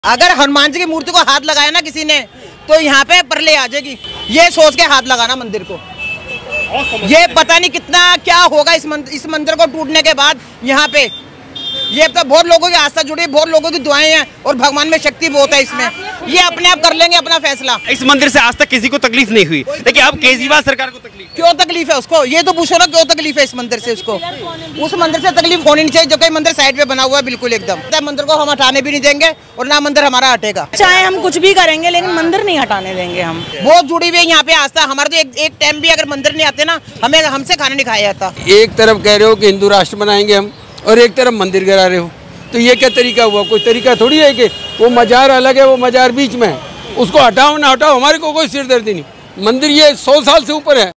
अगर हनुमान जी की मूर्ति को हाथ लगाया ना किसी ने तो यहाँ पे प्रलय आ जाएगी, ये सोच के हाथ लगाना मंदिर को। ये पता नहीं कितना क्या होगा इस मंदिर को टूटने के बाद। यहाँ पे ये तो बहुत लोगों की आस्था जुड़ी है, बहुत लोगों की दुआएं हैं और भगवान में शक्ति बहुत है इसमें। ये अपने आप कर लेंगे अपना फैसला। इस मंदिर से आज तक किसी को तकलीफ नहीं हुई, लेकिन अब केजरीवाल सरकार को तकलीफ क्यों तकलीफ है उसको? ये तो पूछो ना क्यों तकलीफ है इस मंदिर से उसको। उस मंदिर से तकलीफ होनी नहीं चाहिए जो कई मंदिर साइड पे बना हुआ है बिल्कुल एकदम। मंदिर को हम हटाने भी नहीं देंगे और ना मंदिर हमारा हटेगा। चाहे हम कुछ भी करेंगे लेकिन मंदिर नहीं हटाने देंगे। हम बहुत जुड़ी हुई है यहाँ पे आस्था। हमारे तो एक टाइम भी अगर मंदिर नहीं आते ना हमें हमसे खाना नहीं खाया जाता। एक तरफ कह रहे हो कि हिंदू राष्ट्र बनाएंगे हम और एक तरफ मंदिर गिरा रहे हो, तो ये क्या तरीका हुआ? कोई तरीका थोड़ी है कि वो मजार अलग है, वो मजार बीच में है, उसको हटाओ ना हटाओ, हमारे को कोई सिरदर्दी नहीं। मंदिर ये 100 साल से ऊपर है।